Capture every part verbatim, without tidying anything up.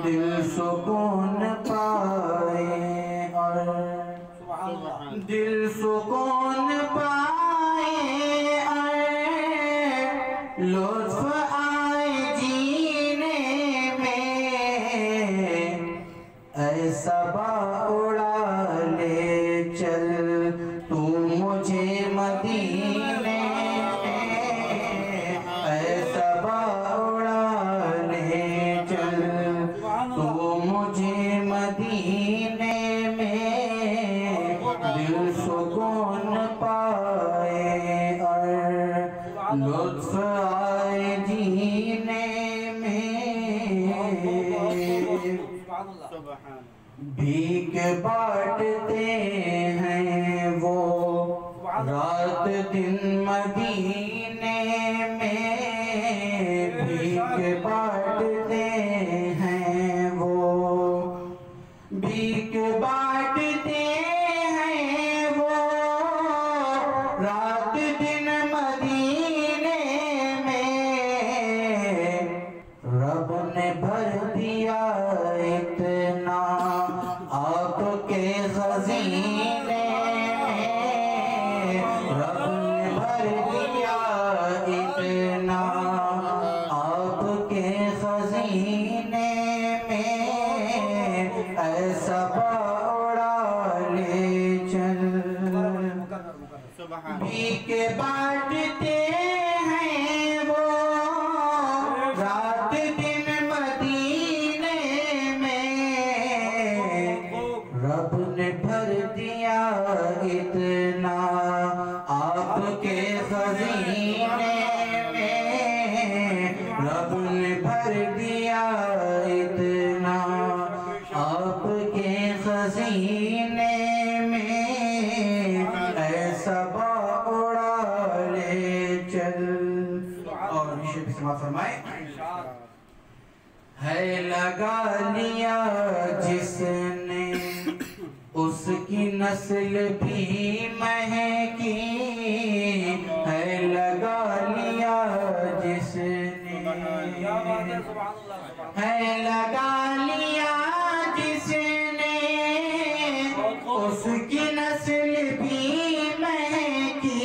دل سکون پائے اور دل سکون پائے اور لطف آئے جینے میں، اے صبا اڑا لے چل تو مجھے مدینے میں، اے صبا اڑا لے چل تو مجھے مدینے میں، دل سکون پائے اور لطف آئے جینے میں۔ بھیک بانٹتے ہیں وہ رات دن مدینے میں، بھیک بانٹتے ہیں وہ بھیک بانٹتے ہیں وہ رات دن مدینے میں، رب نے بھر دیا اتنا آپ کے خزینے میں، رب نے بھر دیا اتنا آپ کے خزینے میں، اے صبا اڑا لے چل۔ بھیک بانٹتے ہیں وہ رات دن مدینے میں، رب نے بھر دیا اتنا آپ کے خزینے میں، رب نے بھر دیا اتنا آپ کے خزینے میں، اے صبا اڑا لے چل۔ اور نیچے بھی سماعت فرمائے۔ ہے لگا لیا جس نے اس کی نسل بھی مہنگی، ہے لگا لیا جس نے ہے لگا لیا جس نے اس کی نسل بھی مہنگی،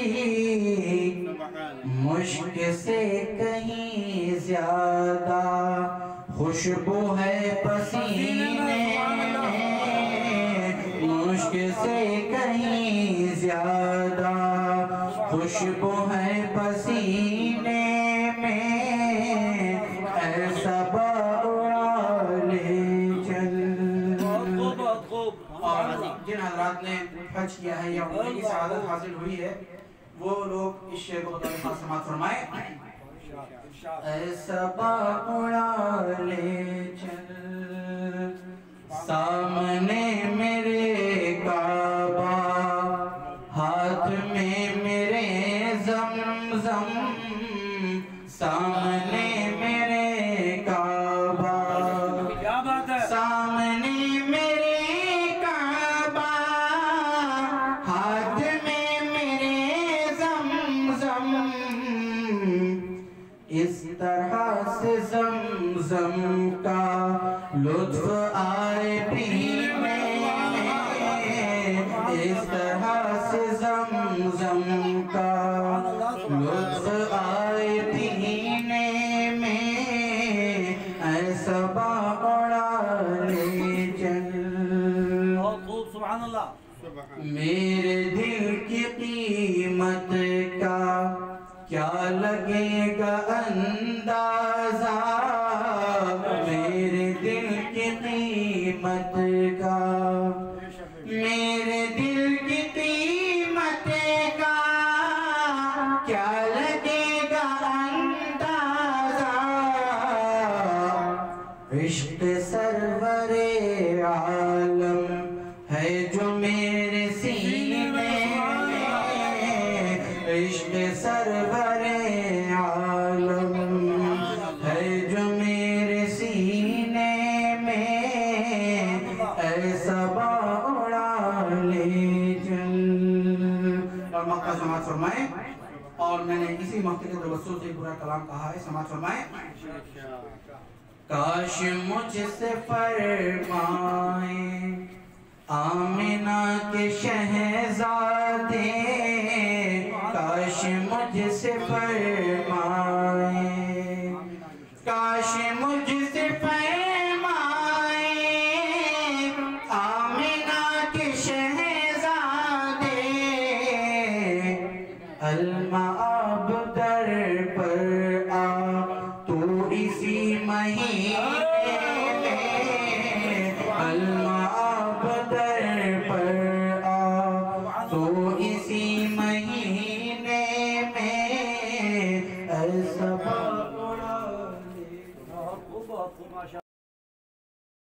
مشک سے کہیں زیادہ خوشبو ہے پسینے میں، مشک سے کہیں زیادہ خوشبو ہے پسینے میں، اے صبا اڑا لے چل۔ اور جن حضرات نے حج کیا ہے یا عمرے کی سعادت حاصل ہوئی ہے وہ لوگ اس شعر کو بطور خاص سماعت فرمائے۔ اے صبا اڑا لے چل، سامنے میرے کعبہ، ہاتھ میں میرے زمزم، سامنے میرے کعبہ، سامنے میرے کعبہ، ہاتھ میں میرے زمزم، اس طرح سے زمزم کا لطف آئے پینے میں، اس طرح سے زمزم کا لطف آئے پینے میں، اے صبا اڑا لے چل۔ سبحان اللہ۔ میرے دل کی قیمت کا کیا لگے گا اندازہ، میرے دل کی قیمت کا، میرے دل کی قیمت کا کیا لگے گا اندازہ، عشق سرور عالم ہے جو میرے سینے میں، عشق سرور عالم ہے جو میرے سینے میں، اے صبا اڑا لے چل۔ اور مکہ سماعت فرمائے۔ اور میں نے اسی مکہ کے توسط سے پورا کلام کہا ہے، سماعت فرمائے۔ کاش مجھ سے فرمائیں آمنہ کے شہزادے کاش مجھ سے فرمائیں کاش مجھ سے فرمائیں آمنہ کے شہزادے المعبد